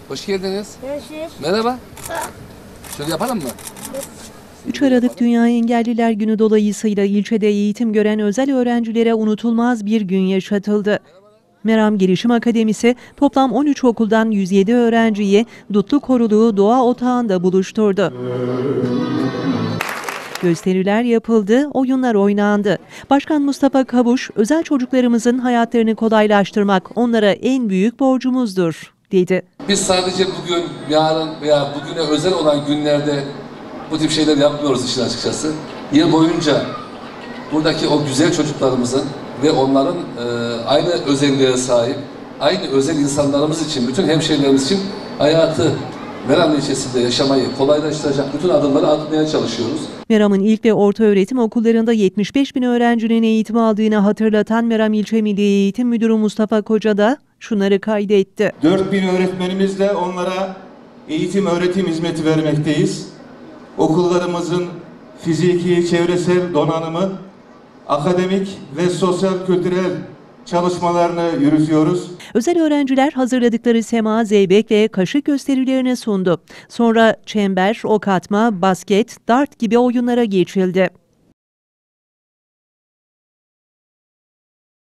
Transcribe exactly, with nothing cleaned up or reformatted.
Hoş geldiniz. Görüşürüz. Merhaba. Şöyle yapalım mı? üç Aralık Dünya Engelliler Günü dolayısıyla ilçede eğitim gören özel öğrencilere unutulmaz bir gün yaşatıldı. Meram Gelişim Akademisi toplam on üç okuldan yüz yedi öğrenciyi Dutlu Koruluğu Doğa Otağı'nda buluşturdu. Gösteriler yapıldı, oyunlar oynandı. Başkan Mustafa Kavuş, özel çocuklarımızın hayatlarını kolaylaştırmak onlara en büyük borcumuzdur, dedi. Biz sadece bugün, yarın veya bugüne özel olan günlerde bu tip şeyler yapmıyoruz işin açıkçası. Yıl boyunca buradaki o güzel çocuklarımızın ve onların e, aynı özelliğe sahip, aynı özel insanlarımız için, bütün hemşehrilerimiz için hayatı Meram ilçesinde yaşamayı kolaylaştıracak bütün adımları atmaya çalışıyoruz. Meram'ın ilk ve orta öğretim okullarında yetmiş beş bin öğrencinin eğitim aldığını hatırlatan Meram İlçe Milli Eğitim Müdürü Mustafa Koca da şunları kaydetti. dört bin öğretmenimizle onlara eğitim öğretim hizmeti vermekteyiz. Okullarımızın fiziki, çevresel donanımı, akademik ve sosyal kültürel çalışmalarını yürütüyoruz. Özel öğrenciler hazırladıkları sema, zeybek ve kaşık gösterilerini sundu. Sonra çember, ok atma, basket, dart gibi oyunlara geçildi.